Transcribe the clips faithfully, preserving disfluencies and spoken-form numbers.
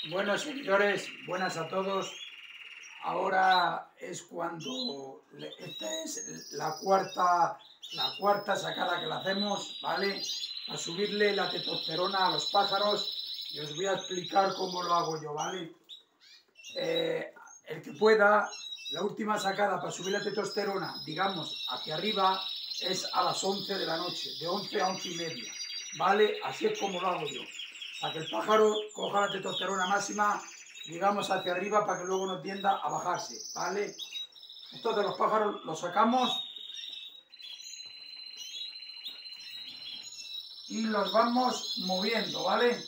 Bueno, seguidores, buenas a todos. Ahora es cuando, esta es la cuarta, la cuarta sacada que le hacemos, ¿vale? A subirle la testosterona a los pájaros y os voy a explicar cómo lo hago yo, ¿vale? Eh, el que pueda, la última sacada para subir la testosterona, digamos, hacia arriba, es a las once de la noche, de once a once y media, ¿vale? Así es como lo hago yo, para que el pájaro coja la testosterona máxima, digamos, hacia arriba, para que luego no tienda a bajarse, ¿vale? Entonces los pájaros los sacamos y los vamos moviendo, ¿vale?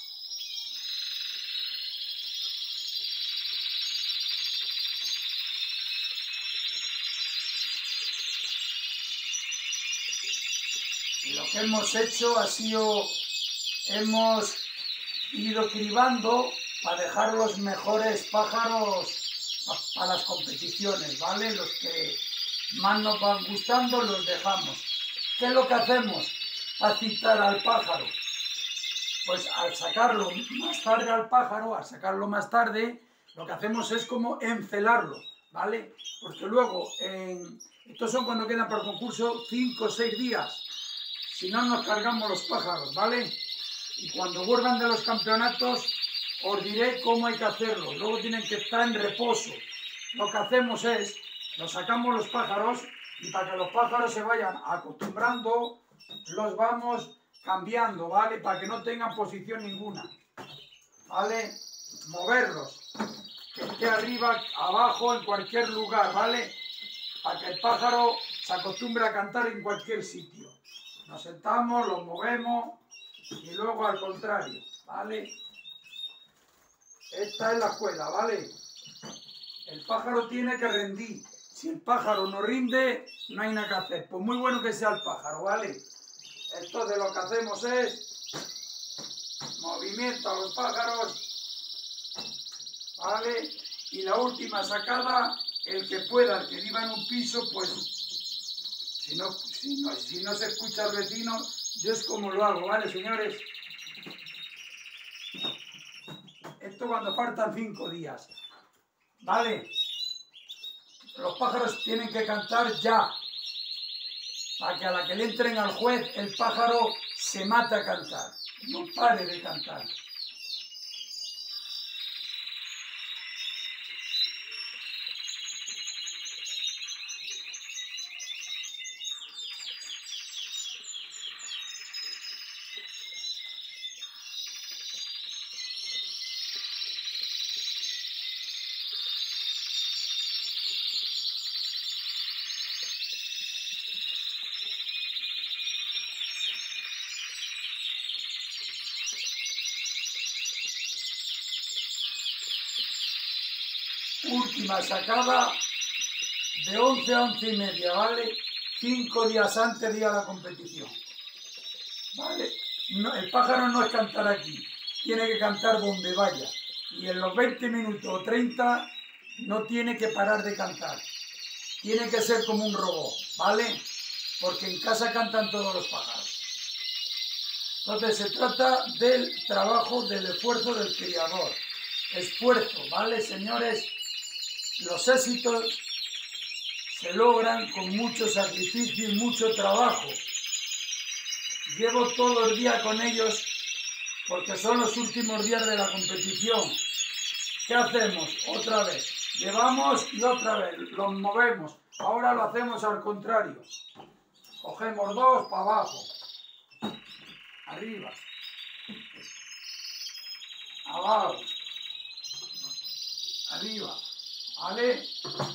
Y lo que hemos hecho ha sido, hemos ido cribando para dejar los mejores pájaros para las competiciones, ¿vale? Los que más nos van gustando los dejamos. ¿Qué es lo que hacemos para citar al pájaro? Pues al sacarlo más tarde al pájaro, al sacarlo más tarde, lo que hacemos es como encelarlo, ¿vale? Porque luego, en, estos son cuando quedan para el concurso cinco o seis días, si no nos cargamos los pájaros, ¿vale? Y cuando vuelvan de los campeonatos os diré cómo hay que hacerlo. Luego tienen que estar en reposo. Lo que hacemos es, nos sacamos los pájaros y para que los pájaros se vayan acostumbrando, los vamos cambiando, ¿vale? Para que no tengan posición ninguna, ¿vale? Moverlos, que esté arriba, abajo, en cualquier lugar, ¿vale? Para que el pájaro se acostumbre a cantar en cualquier sitio. Nos sentamos, los movemos y luego al contrario, ¿vale? Esta es la escuela, ¿vale? El pájaro tiene que rendir. Si el pájaro no rinde, no hay nada que hacer. Pues muy bueno que sea el pájaro, ¿vale? Entonces lo que hacemos es movimiento a los pájaros, ¿vale? Y la última sacada, el que pueda, el que viva en un piso, pues si no, si no, si no se escucha al vecino, yo es como lo hago, ¿vale, señores? Esto cuando faltan cinco días, ¿vale? Los pájaros tienen que cantar ya, para que a la que le entren al juez, el pájaro se mate a cantar, no pare de cantar. Última sacada de once a once y media, ¿vale? Cinco días antes de ir a la competición, ¿vale? No, el pájaro no es cantar aquí, tiene que cantar donde vaya. Y en los veinte minutos o treinta no tiene que parar de cantar. Tiene que ser como un robot, ¿vale? Porque en casa cantan todos los pájaros. Entonces se trata del trabajo, del esfuerzo del criador. Esfuerzo, ¿vale, señores? Los éxitos se logran con mucho sacrificio y mucho trabajo. Llevo todo el día con ellos porque son los últimos días de la competición. ¿Qué hacemos? Otra vez. Llevamos y otra vez. Los movemos. Ahora lo hacemos al contrario. Cogemos dos para abajo. Arriba. Abajo. Arriba. ¿Vale?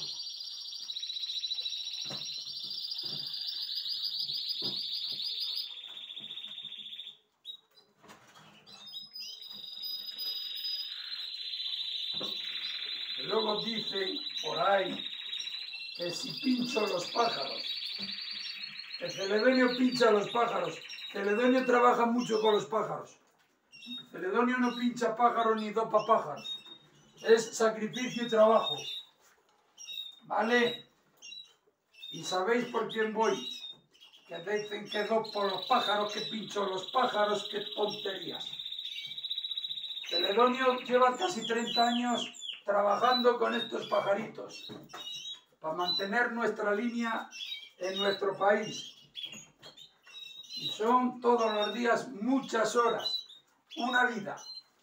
Luego dicen por ahí que si pincho los pájaros, el Celedonio pincha a los pájaros. Celedonio trabaja mucho con los pájaros. Celedonio no pincha pájaros ni dopa pájaros. Es sacrificio y trabajo, ¿vale? Y sabéis por quién voy, que dicen que dopo por los pájaros, que pincho los pájaros, qué tonterías. Celedonio lleva casi treinta años trabajando con estos pajaritos para mantener nuestra línea en nuestro país. Y son todos los días muchas horas, una vida.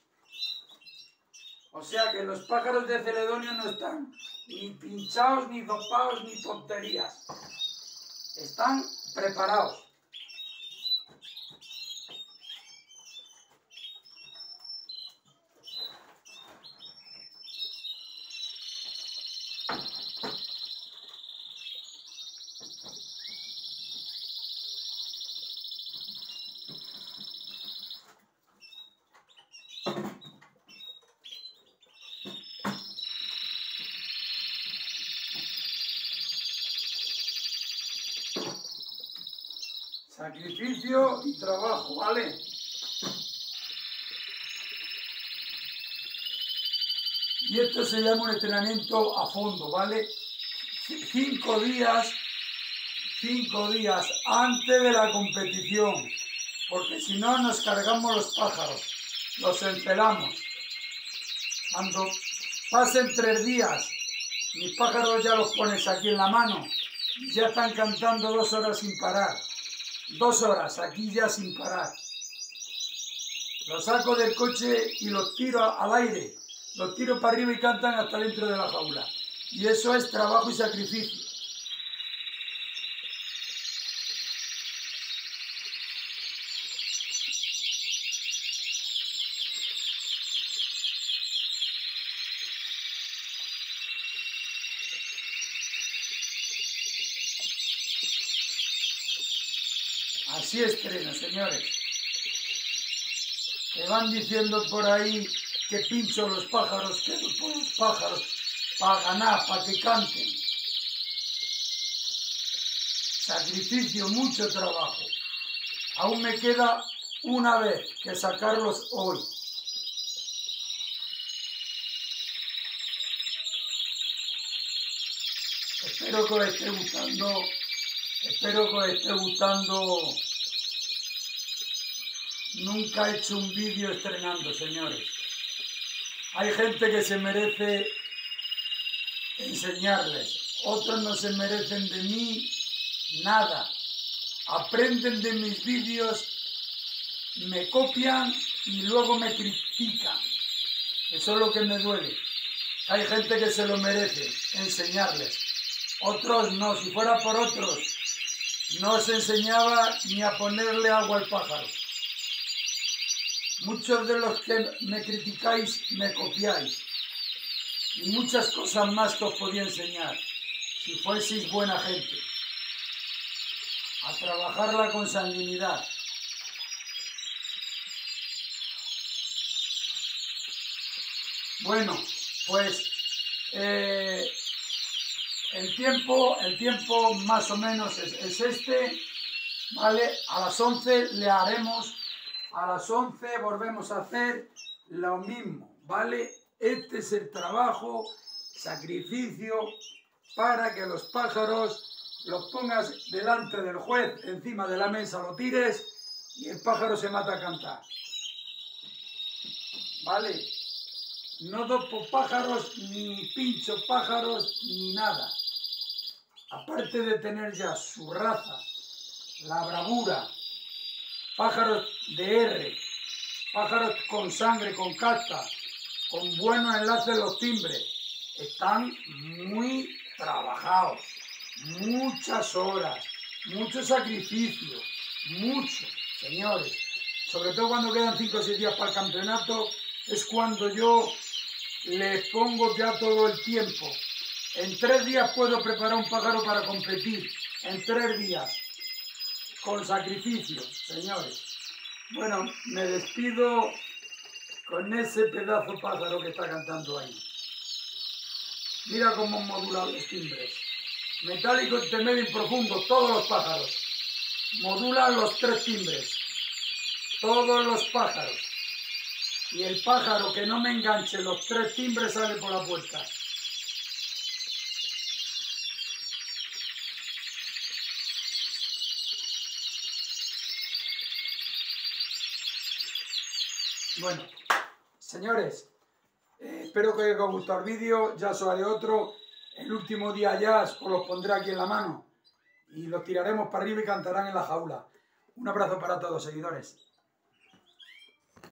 O sea que los pájaros de Celedonio no están ni pinchados, ni dopados, ni tonterías. Están preparados. Sacrificio y trabajo, ¿vale? Y esto se llama un entrenamiento a fondo, ¿vale? Cinco días, cinco días antes de la competición, porque si no nos cargamos los pájaros, los encelamos. Cuando pasen tres días, mis pájaros ya los pones aquí en la mano, ya están cantando dos horas sin parar. Dos horas, aquí ya sin parar. Los saco del coche y los tiro al aire. Los tiro para arriba y cantan hasta dentro de la jaula. Y eso es trabajo y sacrificio. Así estreno, señores. Que van diciendo por ahí que pincho los pájaros, que por los pájaros, para ganar, para que canten. Sacrificio, mucho trabajo. Aún me queda una vez que sacarlos hoy. Espero que os esté gustando. Espero que os esté gustando. Nunca he hecho un vídeo estrenando, señores. Hay gente que se merece enseñarles. Otros no se merecen de mí nada. Aprenden de mis vídeos, me copian y luego me critican. Eso es lo que me duele. Hay gente que se lo merece, enseñarles. Otros no. Si fuera por otros, no os enseñaba ni a ponerle agua al pájaro. Muchos de los que me criticáis me copiáis. Y muchas cosas más que os podía enseñar, si fueseis buena gente. A trabajar la consanguinidad. Bueno, pues eh, el tiempo, el tiempo más o menos es, es este, ¿vale? A las once le haremos, a las once volvemos a hacer lo mismo, ¿vale? Este es el trabajo, sacrificio, para que los pájaros los pongas delante del juez, encima de la mesa lo tires y el pájaro se mata a cantar. ¿Vale? No dopo pájaros, ni pincho pájaros, ni nada. Aparte de tener ya su raza, la bravura, pájaros de R, pájaros con sangre, con casta, con buenos enlaces los timbres, están muy trabajados, muchas horas, mucho sacrificio, mucho, señores. Sobre todo cuando quedan cinco o seis días para el campeonato, es cuando yo les pongo ya todo el tiempo. En tres días puedo preparar un pájaro para competir, en tres días, con sacrificio, señores. Bueno, me despido con ese pedazo pájaro que está cantando ahí. Mira cómo modulan los timbres. Metálico, intermedio y profundo, todos los pájaros. Modulan los tres timbres. Todos los pájaros. Y el pájaro que no me enganche los tres timbres sale por la puerta. Bueno, Señores, eh, espero que os haya gustado el vídeo, ya os haré otro. El último día ya os los pondré aquí en la mano y los tiraremos para arriba y cantarán en la jaula. Un abrazo para todos, seguidores.